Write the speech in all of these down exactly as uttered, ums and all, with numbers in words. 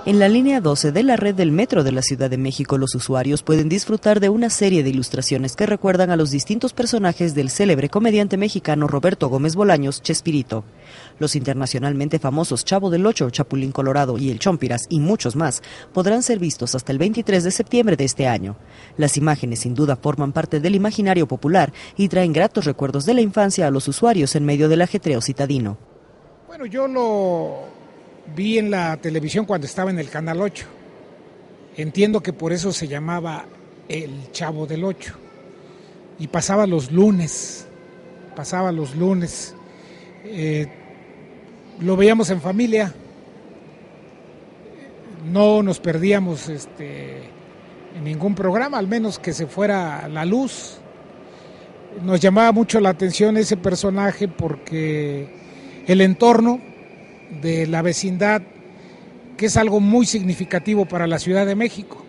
En la línea doce de la red del metro de la Ciudad de México, los usuarios pueden disfrutar de una serie de ilustraciones que recuerdan a los distintos personajes del célebre comediante mexicano Roberto Gómez Bolaños, Chespirito. Los internacionalmente famosos Chavo del Ocho, Chapulín Colorado y El Chompiras y muchos más podrán ser vistos hasta el veintitrés de septiembre de este año. Las imágenes sin duda forman parte del imaginario popular y traen gratos recuerdos de la infancia a los usuarios en medio del ajetreo citadino. Bueno, yo lo vi en la televisión cuando estaba en el Canal ocho. Entiendo que por eso se llamaba El Chavo del Ocho. Y pasaba los lunes, pasaba los lunes. Eh, lo veíamos en familia. No nos perdíamos este, en ningún programa, al menos que se fuera la luz. Nos llamaba mucho la atención ese personaje porque el entorno de la vecindad, que es algo muy significativo para la Ciudad de México.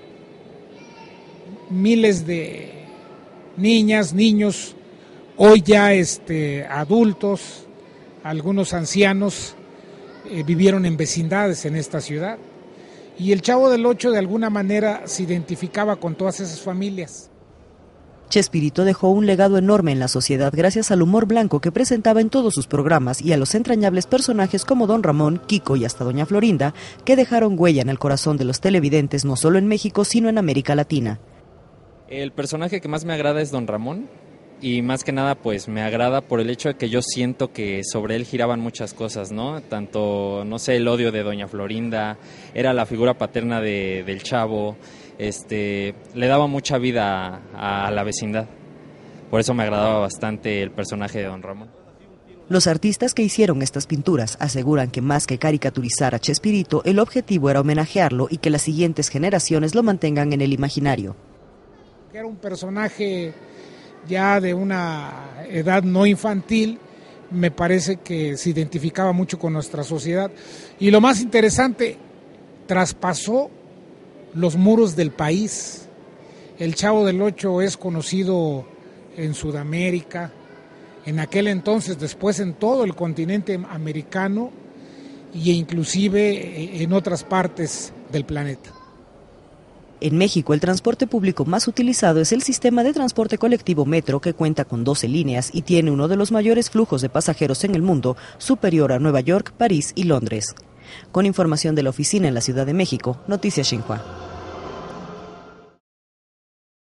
Miles de niñas, niños, hoy ya este, adultos, algunos ancianos, eh, vivieron en vecindades en esta ciudad. Y el Chavo del Ocho de alguna manera se identificaba con todas esas familias. Chespirito dejó un legado enorme en la sociedad gracias al humor blanco que presentaba en todos sus programas y a los entrañables personajes como Don Ramón, Kiko y hasta Doña Florinda, que dejaron huella en el corazón de los televidentes no solo en México, sino en América Latina. El personaje que más me agrada es Don Ramón, y más que nada pues me agrada por el hecho de que yo siento que sobre él giraban muchas cosas, ¿no? Tanto, no sé, el odio de Doña Florinda, era la figura paterna de, del Chavo. Este, le daba mucha vida a, a la vecindad. Por eso me agradaba bastante el personaje de Don Ramón. Los artistas que hicieron estas pinturas aseguran que más que caricaturizar a Chespirito, el objetivo era homenajearlo y que las siguientes generaciones lo mantengan en el imaginario. Era un personaje ya de una edad no infantil, me parece que se identificaba mucho con nuestra sociedad. Y lo más interesante, traspasó los muros del país. El Chavo del Ocho es conocido en Sudamérica, en aquel entonces, después en todo el continente americano e inclusive en otras partes del planeta. En México, el transporte público más utilizado es el sistema de transporte colectivo Metro, que cuenta con doce líneas y tiene uno de los mayores flujos de pasajeros en el mundo, superior a Nueva York, París y Londres. Con información de la oficina en la Ciudad de México, Noticias Xinhua.